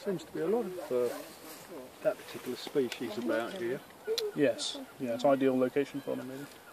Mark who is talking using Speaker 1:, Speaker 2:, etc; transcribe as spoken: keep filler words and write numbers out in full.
Speaker 1: seems to be a lot of uh, that particular species about here.
Speaker 2: Yes, yeah, it's ideal location for them, maybe.